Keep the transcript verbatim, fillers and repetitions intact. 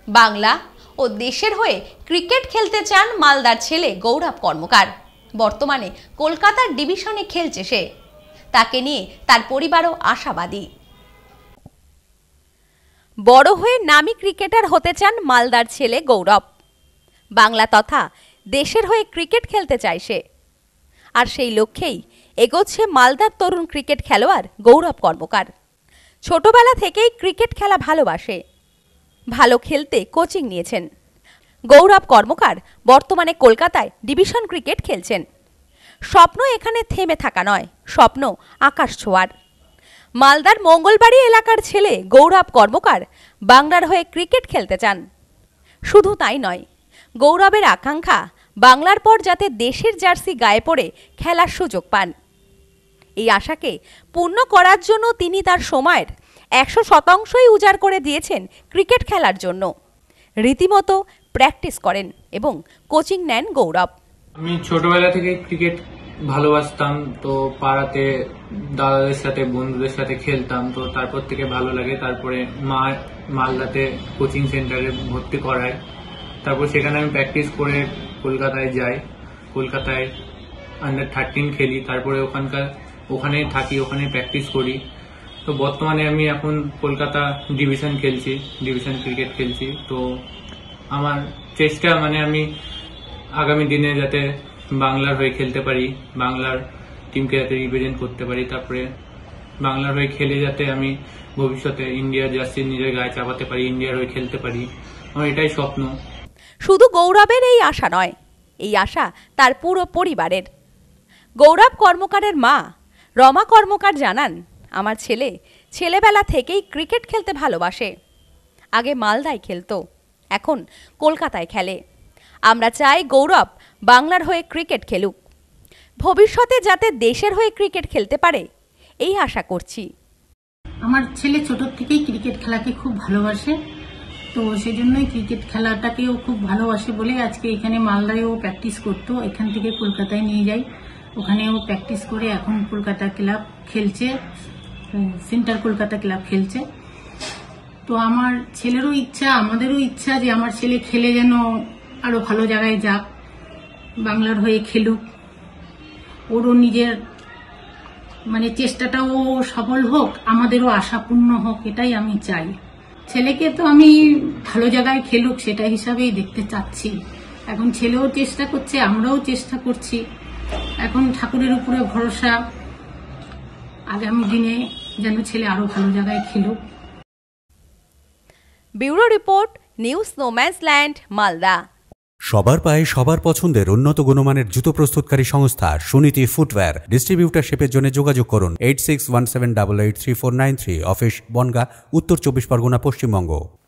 বাংলা ও দেশের হয়ে ক্রিকেট খেলতে চান মালদার ছেলে গৌরব কর্মকার। বর্তমানে কলকাতার ডিভিশনে খেলছে সে। তাকে নিয়ে তার পরিবারও আশাবাদী। বড় হয়ে নামী ক্রিকেটার হতে চান মালদার ছেলে গৌরব। বাংলা তথা দেশের হয়ে ক্রিকেট খেলতে চায় সে। আর সেই লক্ষ্যেই এগোচ্ছে মালদার তরুণ ক্রিকেট খেলোয়াড় গৌরব কর্মকার। ছোটবেলা থেকেই ক্রিকেট খেলা ভালোবাসে। ভালো খেলতে কোচিং নিয়েছেন। গৌরব কর্মকার বর্তমানে কলকাতায় ডিভিশন ক্রিকেট খেলছেন। স্বপ্ন এখানে থেমে থাকা নয়, স্বপ্ন আকাশ ছোঁয়ার। মালদার মঙ্গলবাড়ি এলাকার ছেলে গৌরব কর্মকার বাংলার হয়ে ক্রিকেট খেলতে চান। শুধু তাই নয়, গৌরবের আকাঙ্ক্ষা বাংলার পর যাতে দেশের জার্সি গায়ে পড়ে খেলার সুযোগ পান। এই আশাকে পূর্ণ করার জন্য তিনি তার সময়ের একশো শতাংশই উজাড় করে দিয়েছেন ক্রিকেট খেলার জন্য। রীতিমতো প্র্যাকটিস করেন এবং কোচিং নেন গৌরব। আমি ছোটবেলা থেকে ক্রিকেট ভালোবাসতাম, তো পাড়াতে দাদাদের সাথে বন্ধুদের সাথে খেলতাম, তো তারপর থেকে ভালো লাগে। তারপরে মা মালদাতে কোচিং সেন্টারে ভর্তি করায়, তারপর সেখানে আমি প্র্যাকটিস করে কলকাতায় যাই। কলকাতায় আন্ডার থার্টিন খেলি, তারপরে ওখানকার ওখানেই থাকি, ওখানে প্র্যাকটিস করি। তো বর্তমানে আমি এখন কলকাতা ডিভিশন খেলছি, ডিভিশন ক্রিকেট খেলছি। তো আমার চেষ্টা মানে আমি আগামী দিনে যাতে বাংলার হয়ে খেলতে পারি, বাংলার টিমকে যাতে রিপ্রেজেন্ট করতে পারি, তারপরে বাংলার হয়ে খেলে যাতে আমি ভবিষ্যতে ইন্ডিয়ার জার্সি নিজের গায়ে চাপাতে পারি, ইন্ডিয়ার হয়ে খেলতে পারি। আমার এটাই স্বপ্ন। শুধু গৌরবের এই আশা নয়, এই আশা তার পুরো পরিবারের। গৌরব কর্মকারের মা রমা কর্মকার জানান, আমার ছেলে ছেলেবেলা থেকেই ক্রিকেট খেলতে ভালোবাসে। আগে মালদায় খেলতো, এখন কলকাতায় খেলে। আমরা চাই গৌরব বাংলার হয়ে ক্রিকেট খেলুক, ভবিষ্যতে যাতে দেশের হয়ে ক্রিকেট খেলতে পারে এই আশা করছি। আমার ছেলে ছোট থেকেই ক্রিকেট খেলাকে খুব ভালোবাসে, তো সেজন্যই ক্রিকেট খেলাটাকেও খুব ভালোবাসে বলে আজকে এখানে মালদায়ও প্র্যাকটিস করতো। এখান থেকে কলকাতায় নিয়ে যাই, ওখানেও প্র্যাকটিস করে এখন কলকাতা ক্লাব খেলছে, সেন্টার কলকাতা ক্লাব খেলছে। তো আমার ছেলেরও ইচ্ছা, আমাদেরও ইচ্ছা যে আমার ছেলে খেলে যেন আরো ভালো জায়গায় যাক, বাংলার হয়ে খেলুক, ওরও নিজের মানে চেষ্টাটাও সফল হোক, আমাদেরও আশা পূর্ণ হোক, এটাই আমি চাই। ছেলেকে তো আমি ভালো জায়গায় খেলুক সেটা হিসাবেই দেখতে চাচ্ছি। এখন ছেলেও চেষ্টা করছে, আমরাও চেষ্টা করছি। এখন ঠাকুরের উপরে ভরসা, আগামী দিনে যেন ছেলে আরো ভালো জায়গায় খেলুক। Bureau report, news no man's land, Malda. সবার পায়ে সবার পছন্দের উন্নত গুণমানের জুতো প্রস্তুতকারী সংস্থা সুনীতি ফুটওয়্যার। ডিস্ট্রিবিউটারশিপের জন্য যোগাযোগ করুন eight six one seven double eight three four nine three. Office Bongaon, উত্তর চব্বিশ পরগনা, পশ্চিমবঙ্গ।